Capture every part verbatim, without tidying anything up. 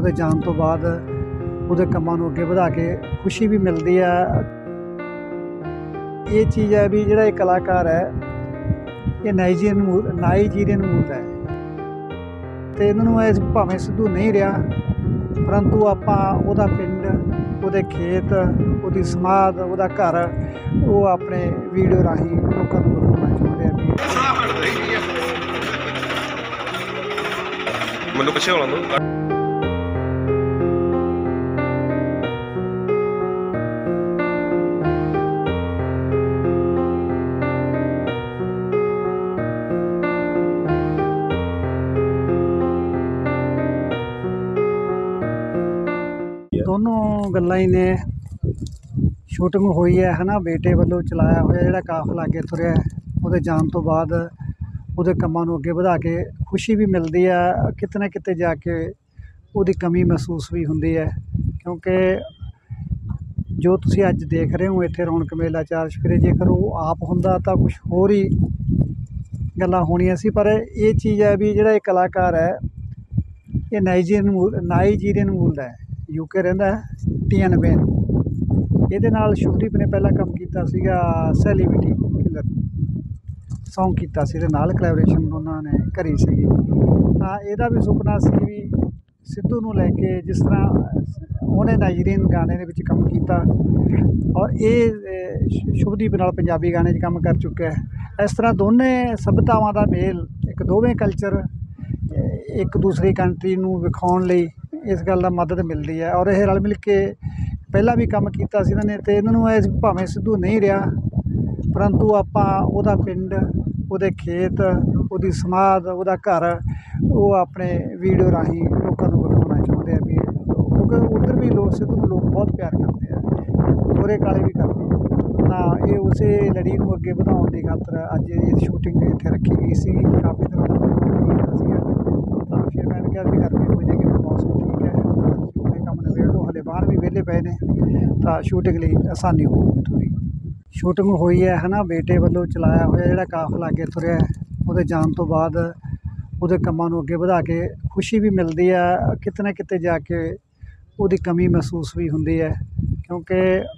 ਉਹਦੇ ਜਾਣ ਤੋਂ ਬਾਅਦ ਉਹਦੇ ਕੰਮਾਂ ਨੂੰ ਅੱਗੇ ਵਧਾ ਕੇ ਖੁਸ਼ੀ ਵੀ ਮਿਲਦੀ ਆ। ਇਹ ਚੀਜ਼ ਹੈ ਵੀ ਜਿਹੜਾ ਇਹ ਕਲਾਕਾਰ ਹੈ ਇਹ ਨਾਈਜੀਰੀਅਨ ਮੂਲ ਨਾਈਜੀਰੀਅਨ ਮੂਲ ਦਾ ਹੈ ਅਤੇ ਇਹਨਾਂ ਨੂੰ ਇਹ ਭਾਵੇਂ ਸਿੱਧੂ ਨਹੀਂ ਰਿਹਾ, ਪਰੰਤੂ ਆਪਾਂ ਉਹਦਾ ਪਿੰਡ, ਉਹਦੇ ਖੇਤ, ਉਹਦੀ ਸਮਾਧ, ਉਹਦਾ ਘਰ ਉਹ ਆਪਣੇ ਵੀਡੀਓ ਰਾਹੀਂ ਲੋਕਾਂ ਨੂੰ ਦਿਖਾਉਣਾ ਚਾਹੁੰਦੇ ਆ। ਮੈਨੂੰ ਪਿੱਛੇ ਹੋਣਾ ਦੋ। ਦੋਨੋਂ ਗੱਲਾਂ ਹੀ ਨੇ। ਸ਼ੂਟਿੰਗ ਹੋਈ ਹੈ ਹੈ ਨਾ, ਬੇਟੇ ਵੱਲੋਂ ਚਲਾਇਆ ਹੋਇਆ ਜਿਹੜਾ ਕਾਫਲਾ ਅੱਗੇ ਤੁਰਿਆ, ਉਹਦੇ ਜਾਣ ਤੋਂ ਬਾਅਦ ਉਹਦੇ ਕੰਮਾਂ ਨੂੰ ਅੱਗੇ ਵਧਾ ਕੇ ਖੁਸ਼ੀ ਵੀ ਮਿਲਦੀ ਆ। ਕਿਤੇ ਨਾ ਕਿਤੇ ਜਾ ਕੇ ਉਹਦੀ ਕਮੀ ਮਹਿਸੂਸ ਵੀ ਹੁੰਦੀ ਹੈ, ਕਿਉਂਕਿ ਜੋ ਤੁਸੀਂ ਅੱਜ ਦੇਖ ਰਹੇ ਹੋ ਇੱਥੇ ਰੌਣਕ ਮੇਲਾ ਚਾਰ ਚੁਫੇਰੇ, ਜੇਕਰ ਉਹ ਆਪ ਹੁੰਦਾ ਤਾਂ ਕੁਛ ਹੋਰ ਹੀ ਗੱਲਾਂ ਹੋਣੀਆਂ ਸੀ। ਪਰ ਇਹ ਚੀਜ਼ ਹੈ ਵੀ ਜਿਹੜਾ ਇਹ ਕਲਾਕਾਰ ਹੈ ਇਹ ਨਾਈਜੀਰੀਅਨ ਮੂਲ ਨਾਈਜੀਰੀਅਨ ਮੂਲ ਦਾ ਹੈ, ਯੂਕੇ ਰਹਿੰਦਾ ਹੈ, ਟੀਐਨ ਬੇਨ। ਇਹਦੇ ਨਾਲ ਸ਼ੁਭਦੀਪ ਨੇ ਪਹਿਲਾਂ ਕੰਮ ਕੀਤਾ ਸੀਗਾ ਸੈਲੀਬ੍ਰਿਟੀ ਕਿਲਰ ਸੌਂਗ ਕੀਤਾ ਸੀ, ਇਹਦੇ ਨਾਲ ਕੋਲੈਬੋਰੇਸ਼ਨ ਦੋਨਾਂ ਨੇ ਕਰੀ ਸੀਗੀ। ਤਾਂ ਇਹਦਾ ਵੀ ਸੁਪਨਾ ਸੀ ਵੀ ਸਿੱਧੂ ਨੂੰ ਲੈ ਕੇ, ਜਿਸ ਤਰ੍ਹਾਂ ਉਹਨੇ ਨਾਈਜੀਰੀਅਨ ਗਾਣੇ ਦੇ ਵਿੱਚ ਕੰਮ ਕੀਤਾ ਔਰ ਇਹ ਸ਼ੁਭਦੀਪ ਨਾਲ ਪੰਜਾਬੀ ਗਾਣੇ 'ਚ ਕੰਮ ਕਰ ਚੁੱਕਿਆ ਹੈ। ਇਸ ਤਰ੍ਹਾਂ ਦੋਨੇ ਸੱਭਿਅਤਾਵਾਂ ਦਾ ਮੇਲ, ਇੱਕ ਦੋਵੇਂ ਕਲਚਰ ਇੱਕ ਦੂਸਰੀ ਕੰਟਰੀ ਨੂੰ ਵਿਖਾਉਣ ਲਈ ਇਸ ਗੱਲ ਦਾ ਮਦਦ ਮਿਲਦੀ ਹੈ। ਔਰ ਇਹ ਰਲ ਮਿਲ ਕੇ ਪਹਿਲਾਂ ਵੀ ਕੰਮ ਕੀਤਾ ਸੀ ਇਹਨਾਂ ਨੇ, ਅਤੇ ਇਹਨਾਂ ਨੂੰ ਇਹ ਭਾਵੇਂ ਸਿੱਧੂ ਨਹੀਂ ਰਿਹਾ, ਪਰੰਤੂ ਆਪਾਂ ਉਹਦਾ ਪਿੰਡ, ਉਹਦੇ ਖੇਤ, ਉਹਦੀ ਸਮਾਧ, ਉਹਦਾ ਘਰ ਉਹ ਆਪਣੇ ਵੀਡੀਓ ਰਾਹੀਂ ਲੋਕਾਂ ਨੂੰ ਵਿਖਾਉਣਾ ਚਾਹੁੰਦੇ ਆ ਵੀ, ਕਿਉਂਕਿ ਉੱਧਰ ਵੀ ਲੋਕ ਸਿੱਧੂ ਨੂੰ ਲੋਕ ਬਹੁਤ ਪਿਆਰ ਕਰਦੇ ਆ, ਗੋਰੇ ਕਾਲੇ ਵੀ ਕਰਦੇ ਆ। ਤਾਂ ਇਹ ਉਸੇ ਲੜੀ ਨੂੰ ਅੱਗੇ ਵਧਾਉਣ ਦੀ ਖਾਤਰ ਅੱਜ ਇਹ ਸ਼ੂਟਿੰਗ ਇੱਥੇ ਰੱਖੀ ਗਈ ਸੀ। ਕਾਫੀ ਦਿਨਾਂ ਦਾ ਕੀਤਾ ਸੀਗਾ, ਤਾਂ ਫਿਰ ਮੈਂ ਕਿਹਾ ਵੀ ਗਰਮੀ ਹੋ ਜਾਏਗੀ, ਮੌਸਮ ਠੀਕ ਹੈ, ਤੁਸੀਂ ਕੰਮ ਨਿਬੇੜ ਲਓ, ਹਲੇ ਬਾਹਰ ਵੀ ਵਿਹਲੇ ਪਏ ਨੇ, ਤਾਂ ਸ਼ੂਟਿੰਗ ਲਈ ਆਸਾਨੀ ਹੋਊਗੀ ਥੋੜ੍ਹੀ। ਸ਼ੂਟਿੰਗ ਹੋਈ ਹੈ ਹੈ ਨਾ, ਬੇਟੇ ਵੱਲੋਂ ਚਲਾਇਆ ਹੋਇਆ ਜਿਹੜਾ ਕਾਫਲਾ ਅੱਗੇ ਤੁਰਿਆ, ਉਹਦੇ ਜਾਣ ਤੋਂ ਬਾਅਦ ਉਹਦੇ ਕੰਮਾਂ ਨੂੰ ਅੱਗੇ ਵਧਾ ਕੇ ਖੁਸ਼ੀ ਵੀ ਮਿਲਦੀ ਆ। ਕਿਤੇ ਨਾ ਕਿਤੇ ਜਾ ਕੇ ਉਹਦੀ ਕਮੀ ਮਹਿਸੂਸ ਵੀ ਹੁੰਦੀ ਹੈ, ਕਿਉਂਕਿ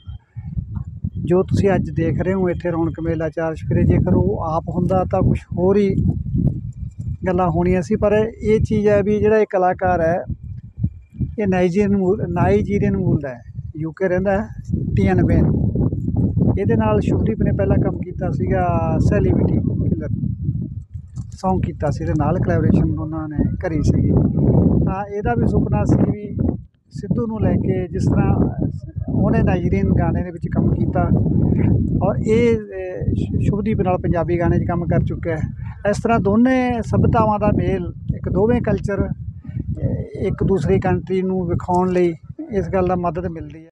ਜੋ ਤੁਸੀਂ ਅੱਜ ਦੇਖ ਰਹੇ ਹੋ ਇੱਥੇ ਰੌਣਕ ਮੇਲਾ ਚਾਰ ਚੁਫੇਰੇ, ਜੇਕਰ ਉਹ ਆਪ ਹੁੰਦਾ ਤਾਂ ਕੁਛ ਹੋਰ ਹੀ ਗੱਲਾਂ ਹੋਣੀਆਂ ਸੀ। ਪਰ ਇਹ ਚੀਜ਼ ਹੈ ਵੀ ਜਿਹੜਾ ਇਹ ਕਲਾਕਾਰ ਹੈ ਇਹ ਨਾਈਜੀਰੀਅਨ ਮੂਲ ਨਾਈਜੀਰੀਅਨ ਮੂਲ ਦਾ ਹੈ, ਯੂਕੇ ਰਹਿੰਦਾ ਹੈ, ਟੀਐਨ ਬੇਨ। ਇਹਦੇ ਨਾਲ ਸ਼ੁਭਦੀਪ ਨੇ ਪਹਿਲਾਂ ਕੰਮ ਕੀਤਾ ਸੀਗਾ ਸੈਲੀਬ੍ਰਿਟੀ ਕਿਲਰ ਸੌਂਗ ਕੀਤਾ ਸੀ, ਇਹਦੇ ਨਾਲ ਕੋਲੈਬੋਰੇਸ਼ਨ ਦੋਨਾਂ ਨੇ ਕਰੀ ਸੀਗੀ। ਤਾਂ ਇਹਦਾ ਵੀ ਸੁਪਨਾ ਸੀ ਵੀ ਸਿੱਧੂ ਨੂੰ ਲੈ ਕੇ, ਜਿਸ ਤਰ੍ਹਾਂ ਉਹਨੇ ਨਾਈਜੀਰੀਅਨ ਗਾਣੇ ਦੇ ਵਿੱਚ ਕੰਮ ਕੀਤਾ ਔਰ ਇਹ ਸ਼ੁਭਦੀਪ ਨਾਲ ਪੰਜਾਬੀ ਗਾਣੇ 'ਚ ਕੰਮ ਕਰ ਚੁੱਕਿਆ ਹੈ। ਇਸ ਤਰ੍ਹਾਂ ਦੋਨੇ ਸੱਭਿਅਤਾਵਾਂ ਦਾ ਮੇਲ, ਇੱਕ ਦੋਵੇਂ ਕਲਚਰ ਇੱਕ ਦੂਸਰੀ ਕੰਟਰੀ ਨੂੰ ਵਿਖਾਉਣ ਲਈ ਇਸ ਗੱਲ ਦਾ ਮਦਦ ਮਿਲਦੀ ਹੈ।